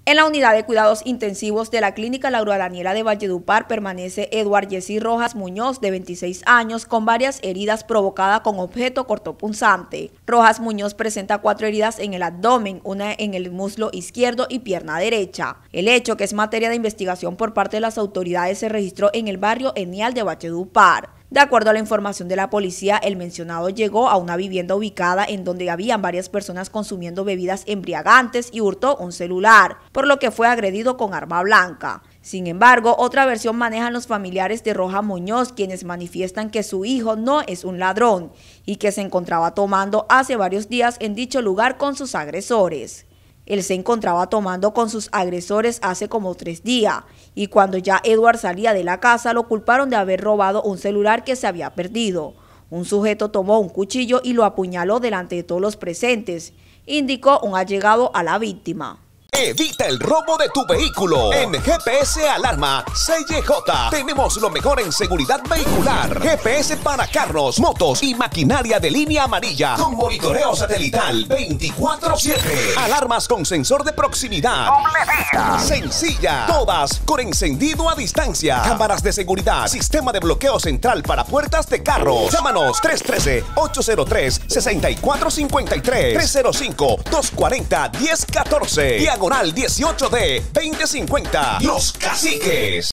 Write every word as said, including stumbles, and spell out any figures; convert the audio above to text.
En la unidad de cuidados intensivos de la Clínica Laura Daniela de Valledupar permanece Eduard Jessy Rojas Muñoz, de veintiséis años, con varias heridas provocadas con objeto cortopunzante. Rojas Muñoz presenta cuatro heridas en el abdomen, una en el muslo izquierdo y pierna derecha. El hecho, que es materia de investigación por parte de las autoridades, se registró en el barrio Enial de Valledupar. De acuerdo a la información de la policía, el mencionado llegó a una vivienda ubicada en donde habían varias personas consumiendo bebidas embriagantes y hurtó un celular, por lo que fue agredido con arma blanca. Sin embargo, otra versión manejan los familiares de Rojas Muñoz, quienes manifiestan que su hijo no es un ladrón y que se encontraba tomando hace varios días en dicho lugar con sus agresores. Él se encontraba tomando con sus agresores hace como tres días y cuando ya Eduard salía de la casa lo culparon de haber robado un celular que se había perdido. Un sujeto tomó un cuchillo y lo apuñaló delante de todos los presentes, indicó un allegado a la víctima. Evita el robo de tu vehículo. En G P S Alarma C Y J tenemos lo mejor en seguridad vehicular. G P S para carros, motos y maquinaria de línea amarilla con monitoreo satelital veinticuatro siete. Alarmas con sensor de proximidad. Sencilla. Todas con encendido a distancia. Cámaras de seguridad. Sistema de bloqueo central para puertas de carros. Llámanos tres uno tres, ocho cero tres, seis cuatro cinco tres, tres cero cinco, dos cuatro cero, uno cero uno cuatro. Diagonal dieciocho D veinte cincuenta. Los Caciques.